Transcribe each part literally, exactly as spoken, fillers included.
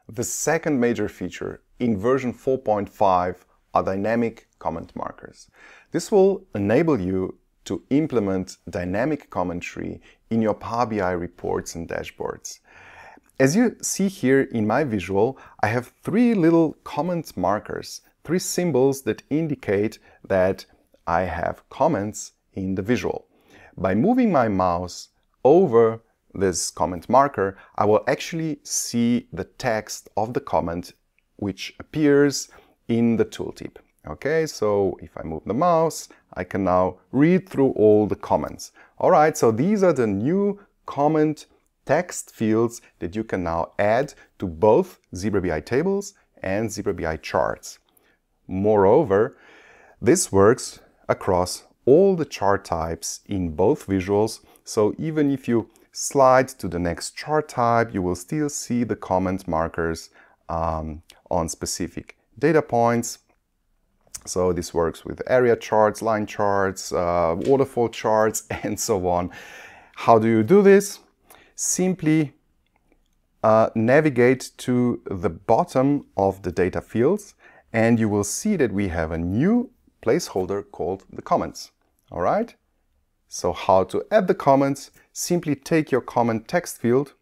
The second major feature in version four point five are dynamic comment markers. This will enable you to implement dynamic commentary in your Power B I reports and dashboards. As you see here in my visual, I have three little comment markers, three symbols that indicate that I have comments in the visual. By moving my mouse over this comment marker, I will actually see the text of the comment which appears in the tooltip. Okay, so if I move the mouse, I can now read through all the comments. All right, so these are the new comment text fields that you can now add to both Zebra B I tables and Zebra B I charts. Moreover, this works across all the chart types in both visuals, so even if you slide to the next chart type, you will still see the comment markers um, on specific data points. So this works with area charts, line charts, uh, waterfall charts, and so on. How do you do this? Simply uh, navigate to the bottom of the data fields, and you will see that we have a new placeholder called the comments. All right? So how to add the comments? Simply take your comment text field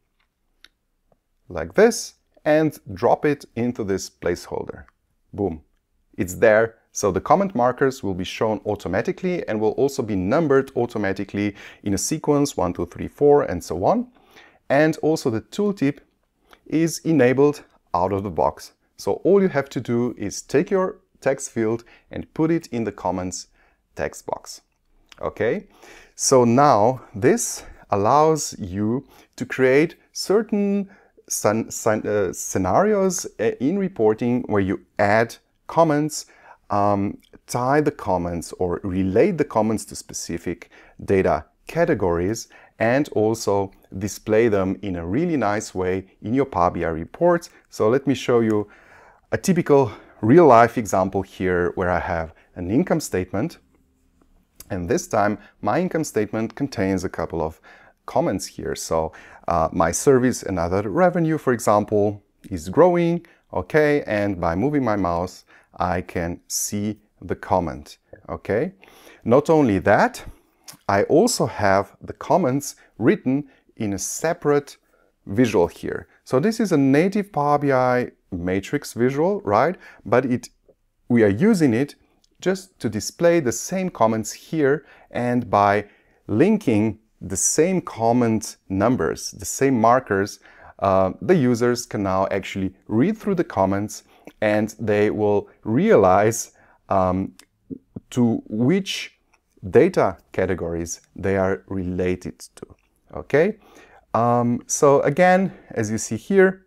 like this and drop it into this placeholder. Boom. It's there. So the comment markers will be shown automatically and will also be numbered automatically in a sequence one, two, three, four, and so on. And also the tooltip is enabled out of the box. So all you have to do is take your text field and put it in the comments text box. Okay, so now this allows you to create certain uh, scenarios in reporting where you add comments, um, tie the comments or relate the comments to specific data categories, and also display them in a really nice way in your Power B I reports. So let me show you a typical real-life example here where I have an income statement. And this time, my income statement contains a couple of comments here. So uh, my service and other revenue, for example, is growing. Okay, and by moving my mouse, I can see the comment. Okay, not only that, I also have the comments written in a separate visual here. So this is a native Power B I matrix visual, right? But it, we are using it just to display the same comments here, and by linking the same comment numbers, the same markers, uh, the users can now actually read through the comments and they will realize um, to which data categories they are related to. Okay, um, so again, as you see here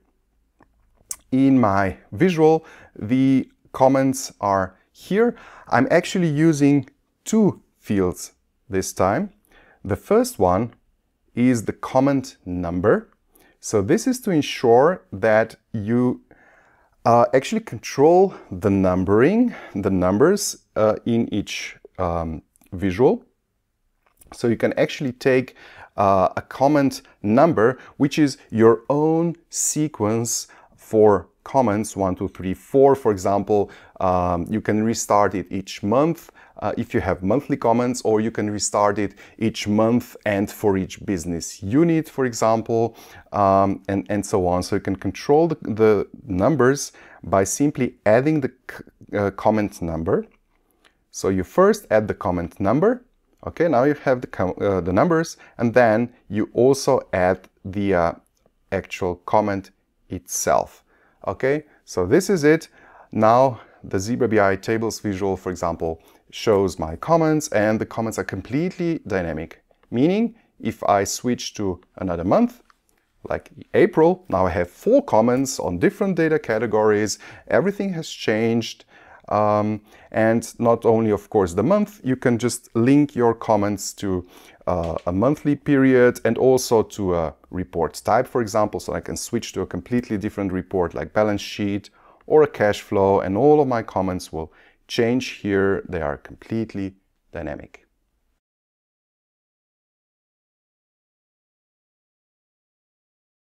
in my visual, the comments are here. I'm actually using two fields this time. The first one is the comment number. So this is to ensure that you uh, actually control the numbering, the numbers uh, in each um, visual. So you can actually take uh, a comment number, which is your own sequence for comments, one, two, three, four, for example. Um, you can restart it each month uh, if you have monthly comments, or you can restart it each month and for each business unit, for example, um, and, and so on. So you can control the, the numbers by simply adding the uh, comment number. So you first add the comment number. Okay, now you have the, com uh, the numbers, and then you also add the uh, actual comment itself. Okay, so this is it. Now the Zebra B I tables visual, for example, shows my comments, and the comments are completely dynamic. Meaning, if I switch to another month, like April, now I have four comments on different data categories. Everything has changed. Um, and not only, of course, the month, you can just link your comments to uh, a monthly period and also to a report type, for example. So I can switch to a completely different report like balance sheet or a cash flow, and all of my comments will change here. They are completely dynamic.